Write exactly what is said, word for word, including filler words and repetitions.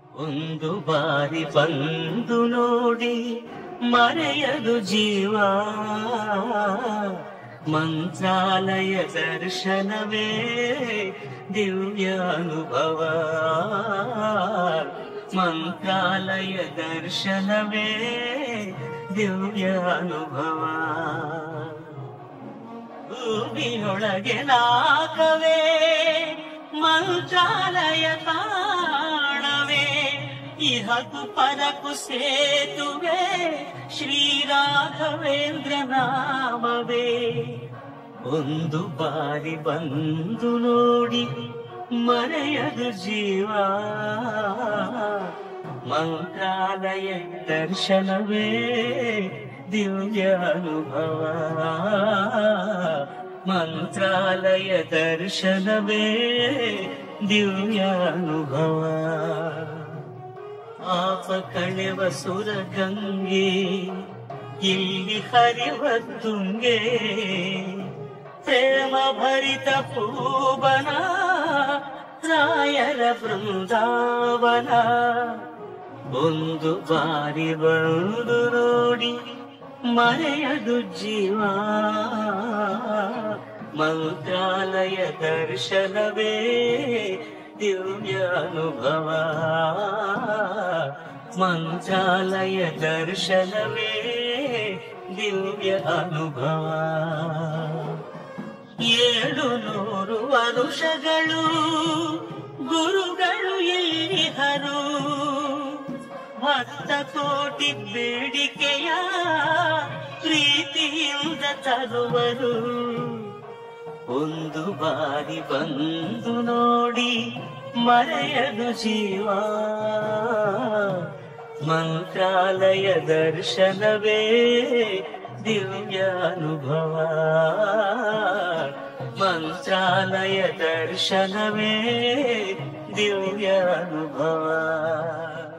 ಒಂದು ಬಾರಿ ಬಂದು ನೋಡಿ ಮರೆಯದು ಜೀವ, ಮಂತ್ರಾಲಯ ದರ್ಶನವೇ ದಿವ್ಯ ಅನುಭವ, ಮಂತ್ರಾಲಯ ದರ್ಶನವೇ ದಿವ್ಯ ಅನುಭವ. ಭೂಮಿಯೊಳಗೆ ನಾಕವೇ ಮಂತ್ರಾಲಯ ತಾಣವೇ, ಇಹಕು ಪರಕು ಸೇತುವೆ ಶ್ರೀರಾಘವೇಂದ್ರ ನಾಮವೇ. ಒಂದು ಬಾರಿ ಬಂದು ನೋಡಿ ಮರೆಯದು ಜೀವ, ಮಂತ್ರಾಲಯ ದರ್ಶನವೇ ದಿವ್ಯ ಅನುಭವ, ಮಂತ್ರಾಲಯ ದರ್ಶನವೇ ದಿವ್ಯ ಅನುಭವ. ಪಾಪ ಕಳೆವ ಸುರ ಗಂಗೆ ಇಲ್ಲಿ ಹರಿವ ತುಂಗೆ, ಪ್ರೇಮ ಭರಿತ ಪೂವನ ರಾಯರ ಬೃಂದಾವನ. ಒಂದು ಬಾರಿ ಬಂದು ನೋಡಿ ಮರೆಯದು ಜೀವ, ಮಂತ್ರಾಲಯ ದರ್ಶನವೇ ದಿವ್ಯ ಅನುಭವ, ಮಂತ್ರಾಲಯ ದರ್ಶನವೇ ದಿವ್ಯ ಅನುಭವ. ಏಳು ನೂರು ವರುಷಗಳು ಗುರುಗಳು ಎಲ್ಲಿಹರು, ಭಕ್ತ ಕೋಟಿ ಬೇಡಿಕೆಯ ಪ್ರೀತಿಯಿಂದ ತರುವರು. ಒಂದು ಬಾರಿ ಬಂದು ನೋಡಿ ಮರೆಯದು ಜೀವ, ಮಂತ್ರಾಲಯ ದರ್ಶನವೇ ದಿವ್ಯ ಅನುಭವ, ಮಂತ್ರಾಲಯ ದರ್ಶನವೇ ದಿವ್ಯ ಅನುಭವ.